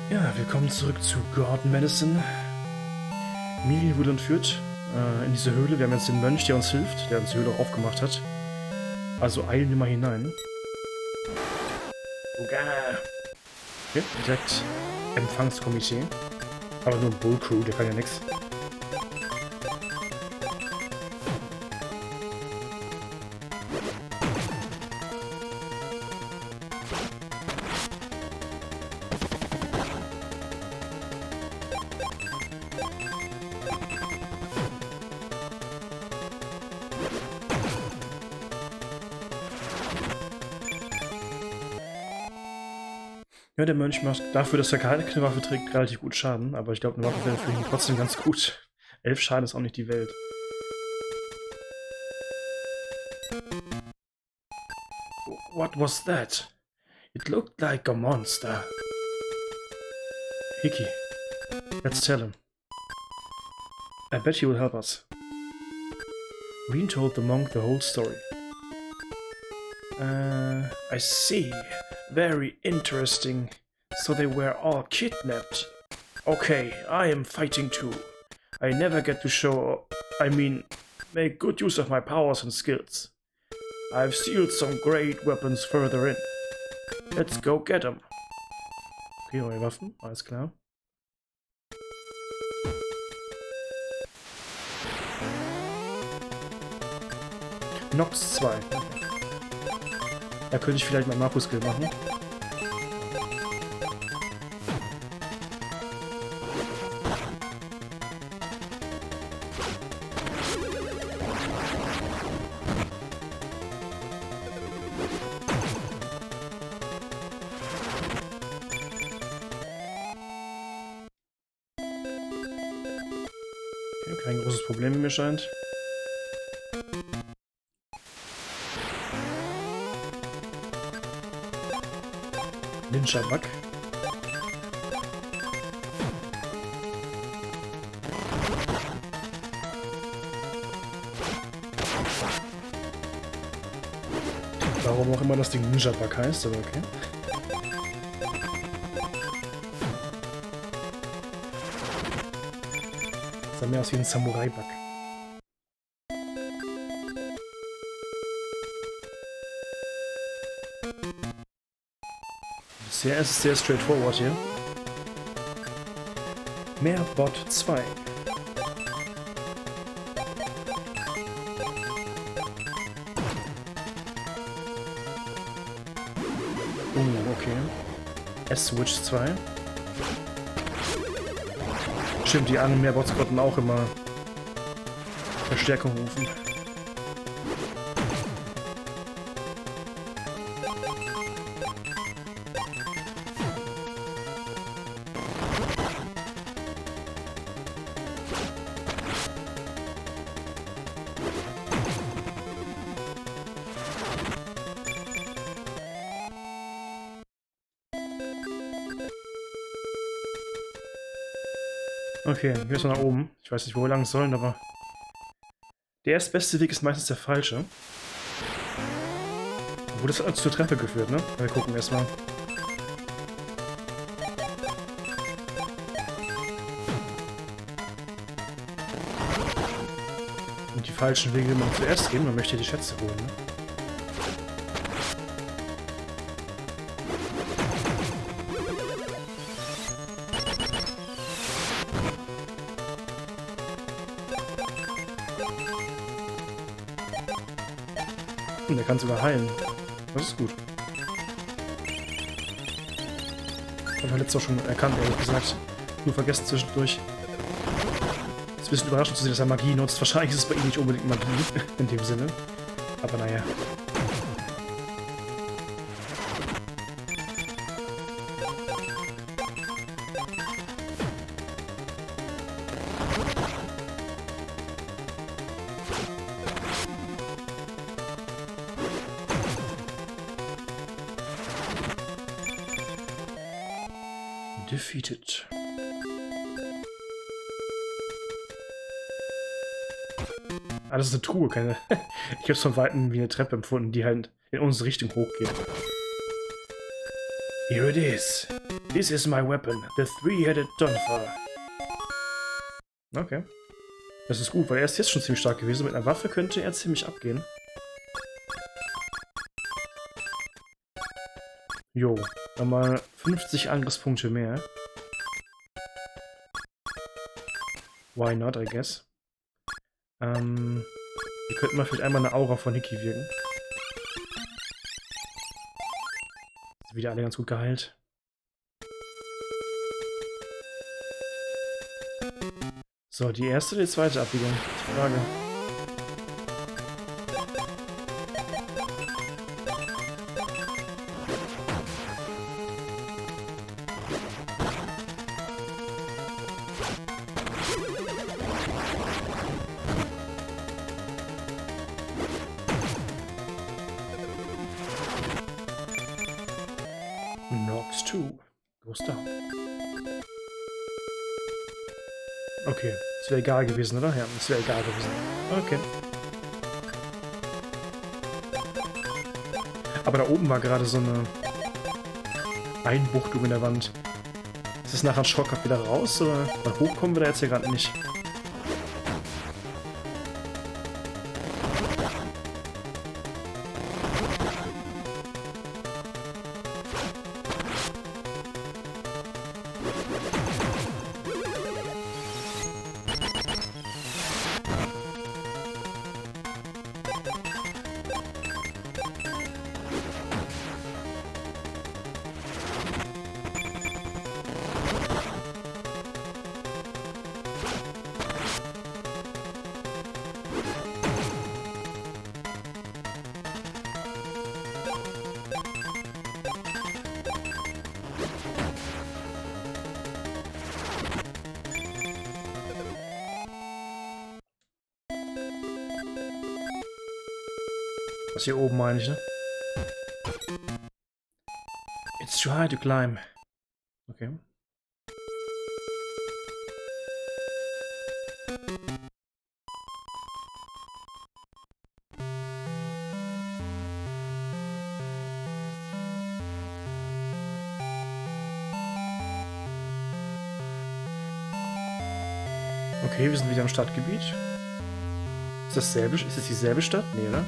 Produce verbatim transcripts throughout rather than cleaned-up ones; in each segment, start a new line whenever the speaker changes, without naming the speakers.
Ja, willkommen zurück zu God Medicine. Miri wurde entführt äh, in diese Höhle. Wir haben jetzt den Mönch, der uns hilft, der uns die Höhle auch aufgemacht hat. Also eilen wir mal hinein. Okay, direkt Empfangskomitee. Aber nur ein Bullcrew, der kann ja nichts. Ja, der Mönch macht dafür, dass er keine Waffe trägt, relativ gut Schaden, aber ich glaube, eine Waffe wäre für ihn trotzdem ganz gut. Elf Schaden ist auch nicht die Welt. What was that? It looked like a monster. Hickey, let's tell him. I bet he will help us. Reen told the monk the whole story. Uh, I see. Very interesting. So they were all kidnapped. Okay, I am fighting too. I never get to show, I mean, make good use of my powers and skills. I've sealed some great weapons further in. Let's go get them. Okay, neue Waffen, alles klar. Nox zwei. Da könnte ich vielleicht mal Markus-Skill machen. Okay, kein großes Problem, wie mir scheint. Ninja-Bug. Warum auch immer das Ding Ninja-Bug heißt, aber okay. Das sah mehr aus wie ein Samurai-Bug. Ja, es ist sehr straightforward hier. Mehr Bot zwei. Oh, okay. S-Switch zwei. Stimmt, die anderen Mehrbots konnten auch immer Verstärkung rufen. Okay, hier ist noch nach oben. Ich weiß nicht, wo wir lang sollen, aber der erstbeste Weg ist meistens der falsche. Wo das hat zur Treppe geführt, ne? Wir gucken erstmal. Und die falschen Wege will man zuerst gehen, man möchte die Schätze holen, ne? Der kann sogar heilen. Das ist gut. Ich habe letztes Mal schon erkannt, ehrlich gesagt. Nur vergessen zwischendurch. Es ist ein bisschen überraschend zu sehen, dass er Magie nutzt. Wahrscheinlich ist es bei ihm nicht unbedingt Magie, in dem Sinne. Aber naja. Defeated. Ah, das ist eine Truhe, keine. Ich habe es von Weitem wie eine Treppe empfunden, die halt in unsere Richtung hochgeht. Here it is. This is my weapon, the three-headed Dunfer. Okay. Das ist gut, weil er ist jetzt schon ziemlich stark gewesen. Mit einer Waffe könnte er ziemlich abgehen. Jo, dann mal fünfzig Angriffspunkte mehr. Why not, I guess. Ähm, wir könnten mal vielleicht einmal eine Aura von Hickey wirken. Sind wieder alle ganz gut geheilt. So, die erste oder die zweite Abbiegung? Die Frage. Knocks two. Goes down. Okay, es wäre egal gewesen, oder? Ja, es wäre egal gewesen. Okay. Aber da oben war gerade so eine Einbuchtung in der Wand. Ist das nachher ein Schrock wieder raus, oder? Weil hochkommen wir da jetzt hier gerade nicht. Das hier oben meine ich, ne? It's too high to climb. Okay. Okay, wir sind wieder im Stadtgebiet. Ist das selbe, ist das dieselbe Stadt? Nee, oder?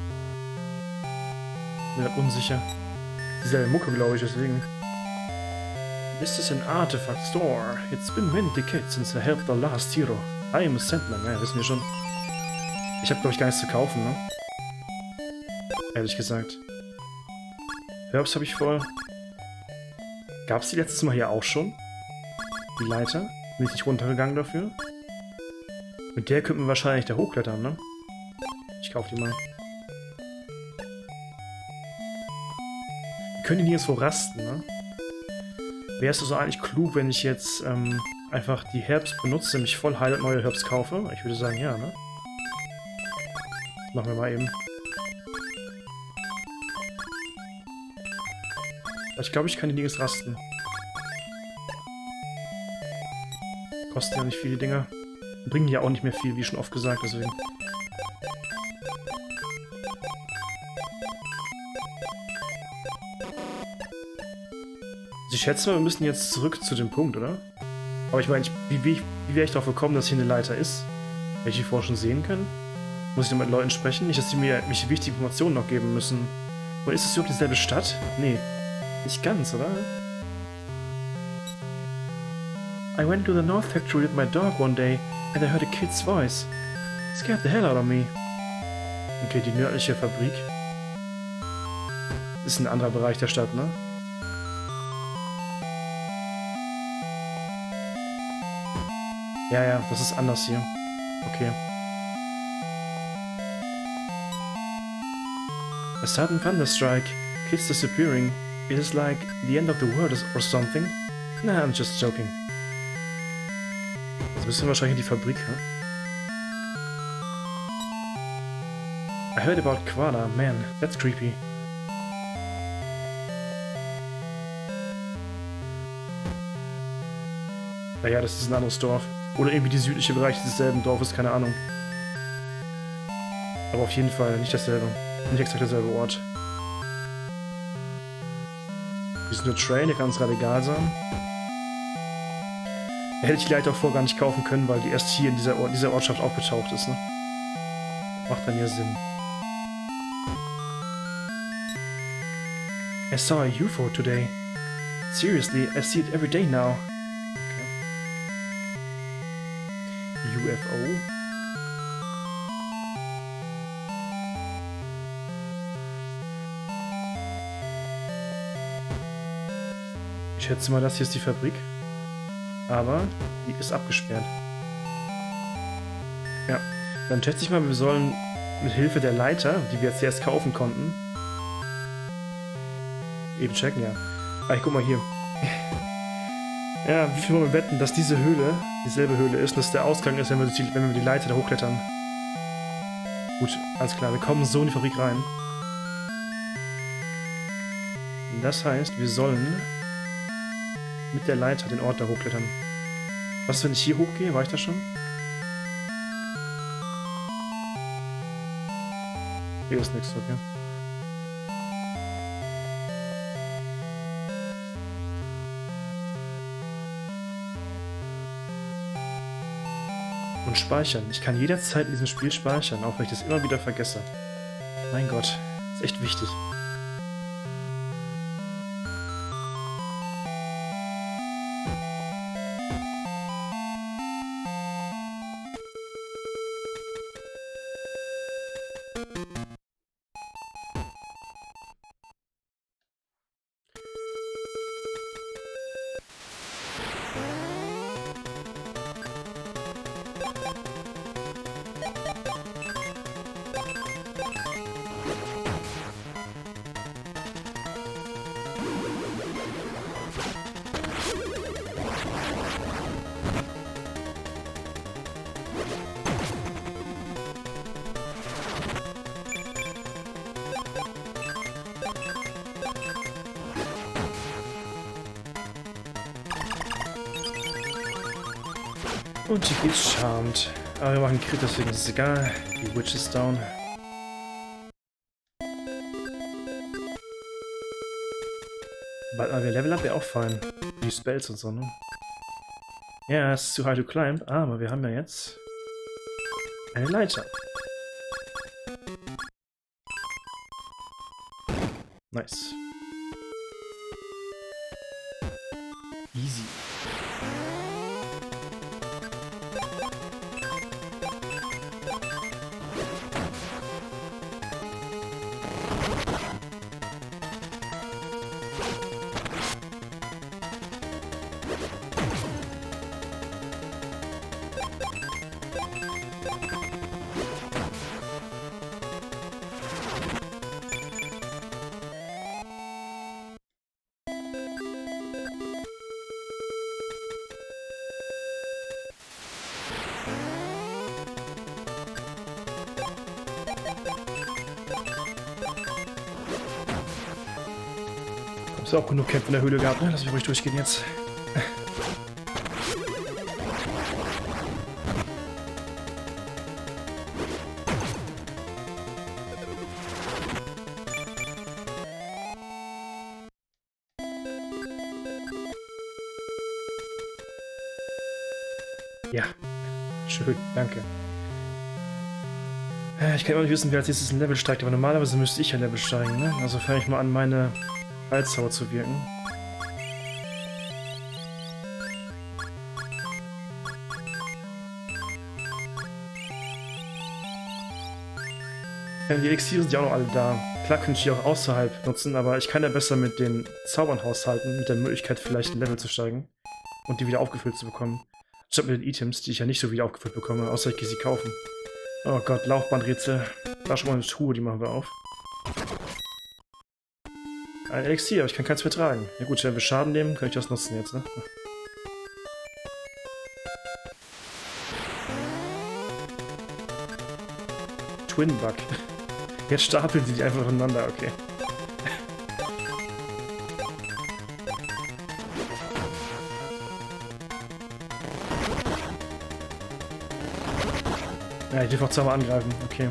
Ich bin unsicher. Dieselbe Mucke, glaube ich, deswegen. This is an artifact store. It's been many decades since I helped the last hero. I am a Sandman. Ja, wissen wir schon. Ich habe, glaube ich, gar nichts zu kaufen, ne? Ehrlich gesagt. Herbs habe ich voll. Gab es die letztes Mal hier auch schon? Die Leiter? Bin ich nicht runtergegangen dafür? Mit der könnten wir wahrscheinlich da hochklettern, ne? Ich kaufe die mal. Wir können die nirgendwo rasten, ne? Wäre es also eigentlich klug, wenn ich jetzt ähm, einfach die Herbs benutze, mich voll heile und neue Herbs kaufe? Ich würde sagen, ja, ne? Das machen wir mal eben. Ich glaube, ich kann die nirgends rasten. Kosten ja nicht viele Dinger. Bringen ja auch nicht mehr viel, wie schon oft gesagt, deswegen. Ich schätze mal, wir müssen jetzt zurück zu dem Punkt, oder? Aber ich meine, wie, wie, wie wäre ich darauf gekommen, dass hier eine Leiter ist? Hätte ich die vorher schon sehen können? Muss ich noch mit Leuten sprechen? Nicht, dass die mir mich wichtige Informationen noch geben müssen. Oder ist das überhaupt dieselbe Stadt? Nee. Nicht ganz, oder? I went to the North Factory with my dog one day and I heard a kid's voice. It scared the hell out of me. Okay, die nördliche Fabrik. Ist ein anderer Bereich der Stadt, ne? Ja, ja, das ist anders hier. Okay. A sudden thunderstrike. Kids disappearing. It is like the end of the world or something. Nah, I'm just joking. Jetzt müssen wir wahrscheinlich in die Fabrik, ne? I heard about Koala. Man, that's creepy. Naja, das ist ein anderes Dorf. Oder irgendwie die südliche Bereich desselben Dorfes, keine Ahnung. Aber auf jeden Fall nicht dasselbe. Nicht exakt derselbe Ort. Hier ist nur Train, der kann uns gerade egal sein. Hätte ich die Leiter auch vorher gar nicht kaufen können, weil die erst hier in dieser, Or dieser Ortschaft aufgetaucht ist, ne? Macht dann ja Sinn. I saw a U F O today. Seriously, I see it every day now. Okay. U F O? Ich schätze mal, das hier ist die Fabrik. Aber die ist abgesperrt. Ja, dann schätze ich mal, wir sollen mit Hilfe der Leiter, die wir jetzt erst kaufen konnten, eben checken, ja. Ah, ich guck mal hier. Ja, wie viel wollen wir wetten, dass diese Höhle dieselbe Höhle ist, dass der Ausgang ist, wenn wir die, wenn wir die Leiter da hochklettern. Gut, alles klar, wir kommen so in die Fabrik rein. Das heißt, wir sollen mit der Leiter den Ort da hochklettern. Was, wenn ich hier hochgehe? War ich da schon? Hier ist nichts, okay. Und speichern. Ich kann jederzeit in diesem Spiel speichern, auch wenn ich das immer wieder vergesse. Mein Gott, ist echt wichtig. Und hier geht's charmed. Aber wir machen Crit, deswegen ist es egal. Die Witch ist down. Bald mal wir Level Up wäre auch fein. Die Spells und so, ne? Ja, es ist zu high to climb, aber wir haben ja jetzt eine Leiter. Nice. Easy. Ist auch genug Kämpfe in der Höhle gehabt, ne? Lass mich ruhig durchgehen jetzt. Ja, schön, danke. Ich kann immer nicht wissen, wer als nächstes ein Level steigt, aber normalerweise müsste ich ja Level steigen, ne? Also fange ich mal an, meine Heilzauber zu wirken. Ja, die Elixiere sind ja auch noch alle da. Klar könnte ich die auch außerhalb nutzen, aber ich kann ja besser mit den Zaubern haushalten, mit der Möglichkeit vielleicht ein Level zu steigen und die wieder aufgefüllt zu bekommen. Statt mit den Items, die ich ja nicht so wieder aufgefüllt bekomme, außer ich gehe sie kaufen. Oh Gott, Laufbandrätsel. Da schon mal eine Truhe, die machen wir auf. Ein Elixier, aber ich kann keins mehr tragen. Ja gut, wenn wir Schaden nehmen, kann ich das nutzen jetzt, ne? Twin Bug. Jetzt stapeln sie die einfach voneinander, okay. Ja, ich will auch zweimal angreifen, okay.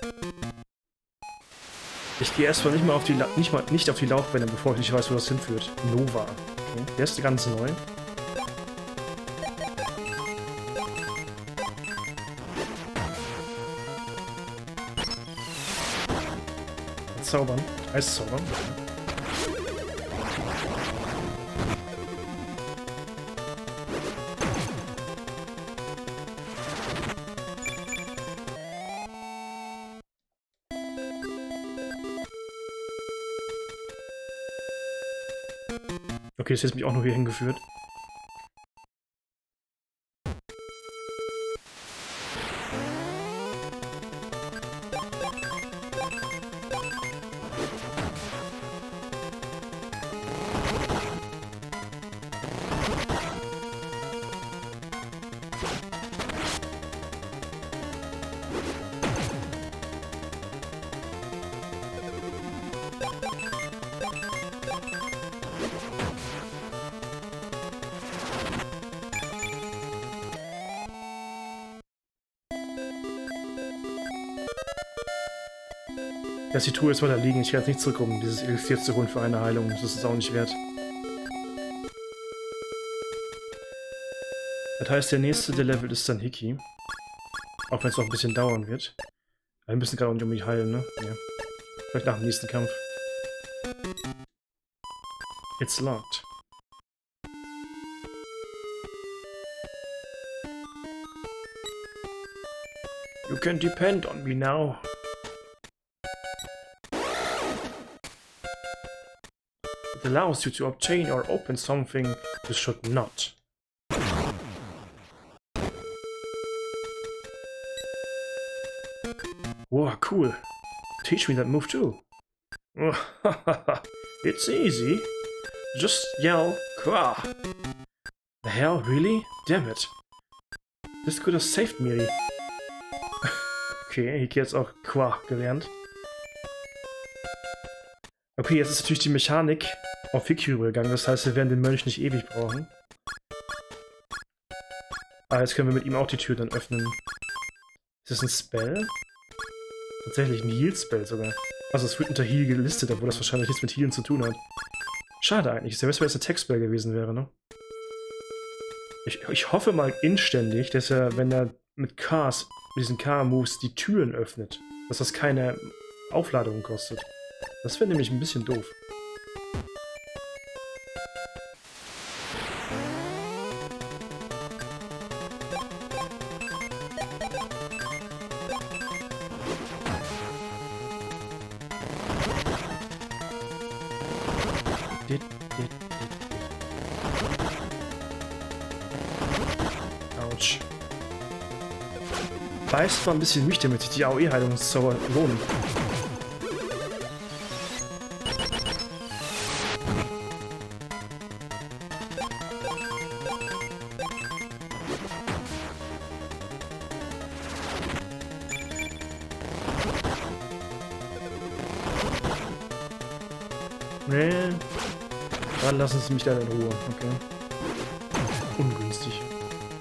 Ich gehe erstmal nicht mal auf die La nicht mal nicht auf die Laufbänder, bevor ich nicht weiß, wo das hinführt. Nova. Okay. Der ist ganz neu. Zaubern. Eiszaubern. Okay, das hat mich auch noch hier hingeführt. Lass die Truhe jetzt weiter liegen. Ich werde jetzt nicht zurückkommen, um dieses Elixier zu holen für eine Heilung. Das ist es auch nicht wert. Das heißt, der nächste, der Level ist dann Hickey. Auch wenn es noch ein bisschen dauern wird. Wir müssen gerade auch nicht unbedingt heilen, ne? Ja. Vielleicht nach dem nächsten Kampf. It's locked. You can depend on me now. It allows you to obtain or open something you should not. Wow, cool. Teach me that move too. It's easy. Just yell, Qua. The hell, really? Damn it. This could have saved me. Okay, hier jetzt auch Qua gelernt. Okay, jetzt ist natürlich die Mechanik auf Hickey übergegangen, das heißt, wir werden den Mönch nicht ewig brauchen. Aber jetzt können wir mit ihm auch die Tür dann öffnen. Ist das ein Spell? Tatsächlich ein Heal-Spell sogar. Also es wird unter Heal gelistet, obwohl das wahrscheinlich nichts mit Healen zu tun hat. Schade eigentlich, es wäre besser, wenn es ein Tech-Spell gewesen wäre, ne? Ich, ich hoffe mal inständig, dass er, wenn er mit Ks, mit diesen K-Moves die Türen öffnet, dass das keine Aufladung kostet. Das wäre nämlich ein bisschen doof. Autsch. Beißt mal ein bisschen mich, damit sich die A O E-Heilungszauber lohnen. Nee. Dann lassen Sie mich da in Ruhe, okay. Ungünstig.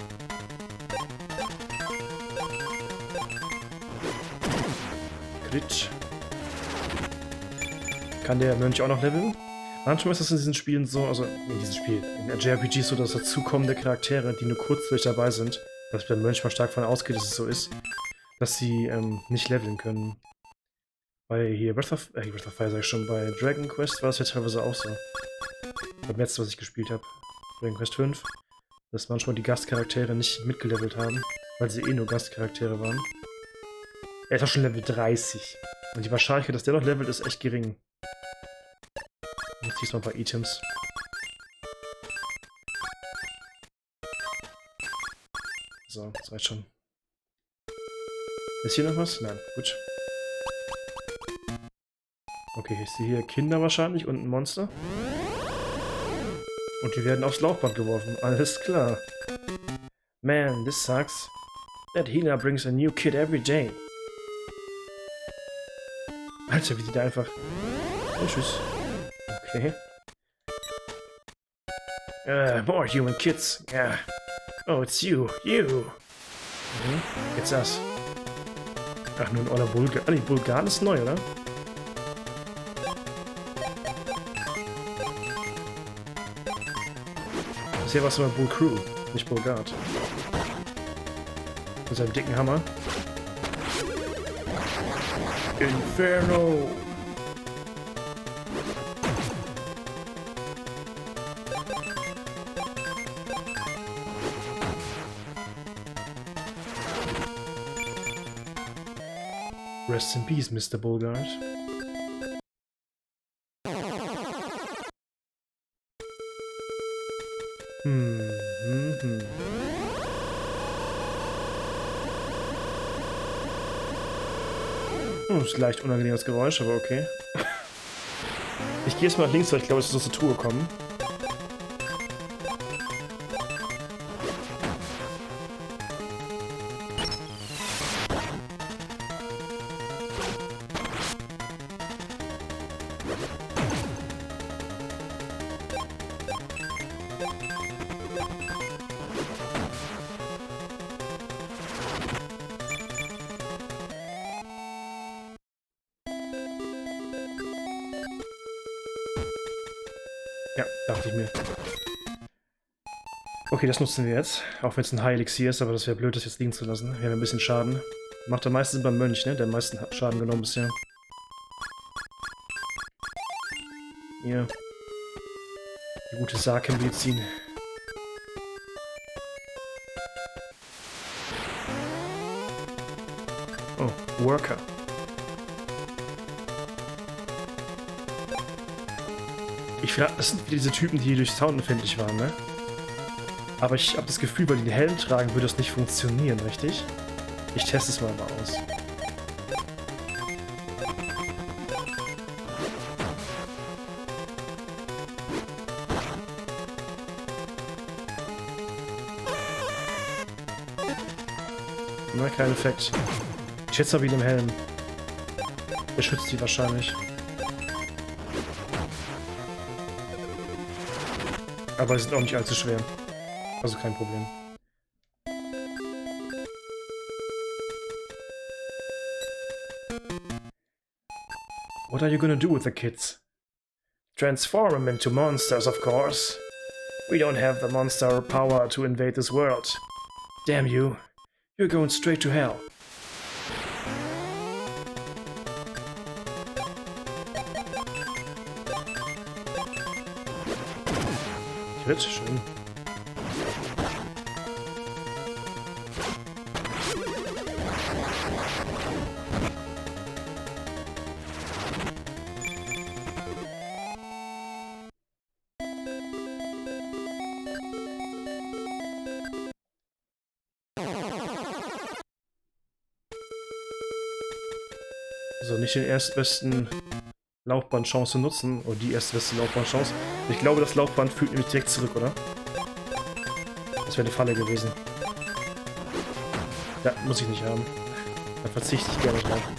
Crit. Kann der Mönch auch noch leveln? Manchmal ist das in diesen Spielen so, also in diesem Spiel, in J R P Gs so, dass dazukommende Charaktere, die nur kurzzeitig dabei sind, dass beim Mönch mal stark von ausgeht, dass es so ist, dass sie ähm, nicht leveln können. Bei hier Breath of, äh, Breath of Fire sag ich schon, bei Dragon Quest war es ja teilweise auch so. Beim letzten, was ich gespielt habe, Dragon Quest fünf, dass manchmal die Gastcharaktere nicht mitgelevelt haben, weil sie eh nur Gastcharaktere waren. Er ist auch schon Level dreißig. Und die Wahrscheinlichkeit, dass der noch levelt, ist echt gering. Jetzt diesmal ein paar Items. So, das reicht schon. Ist hier noch was? Nein, gut. Okay, ich sehe hier Kinder wahrscheinlich und ein Monster. Und die werden aufs Laufband geworfen. Alles klar. Man, this sucks. That healer brings a new kid every day. Alter, wie die da einfach... Oh, tschüss. Okay. Uh, more human kids. Yeah. Oh, it's you. You. Mhm. It's us. Ach, nun, oder Bulgar. Ah, nee, Bulgar ist neu, oder? Bisher war es immer Bull Crew, nicht Bulgard. Mit seinem dicken Hammer. Inferno! Rest in peace, Mister Bulgard. Hm, hm, hm. Oh, das ist ein leicht unangenehmes Geräusch, aber okay. Ich gehe jetzt mal nach links, weil ich glaube, es ist aus der Truhe gekommen. Ja, dachte ich mir. Okay, das nutzen wir jetzt. Auch wenn es ein High-Elixier ist, aber das wäre blöd, das jetzt liegen zu lassen. Wir haben ein bisschen Schaden. Macht am meisten beim Mönch, ne? Der am meisten Schaden genommen bisher. Hier. Die gute Sake-Medizin. Oh, Worker. Ich finde, das sind wieder diese Typen, die durch Sound empfindlich waren, ne? Aber ich habe das Gefühl, weil die den Helm tragen, würde das nicht funktionieren, richtig? Ich teste es mal mal aus. Na, kein Effekt. Ich schätze mal wie dem Helm. Der schützt die wahrscheinlich. Aber sie sind auch nicht allzu schwer. Also kein Problem. What are you gonna do with the kids? Transform them into monsters, of course. We don't have the monster power to invade this world. Damn you. You're going straight to hell. Crit, schön. So, nicht den erstbesten Laufbahnchance nutzen. Oder die erstbeste Laufbahnchance. Ich glaube, das Laufband führt nämlich direkt zurück, oder? Das wäre eine Falle gewesen. Ja, muss ich nicht haben. Da verzichte ich gerne drauf.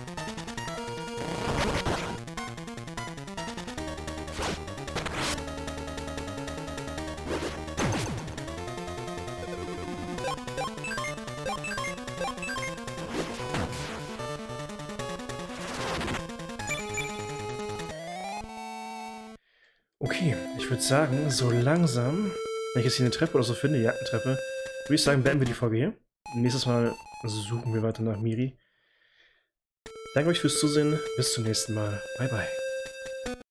Okay, ich würde sagen, so langsam, wenn ich jetzt hier eine Treppe oder so finde, ja, eine Treppe, würde ich sagen, beenden wir die Folge hier. Nächstes Mal suchen wir weiter nach Miri. Danke euch fürs Zusehen, bis zum nächsten Mal. Bye, bye.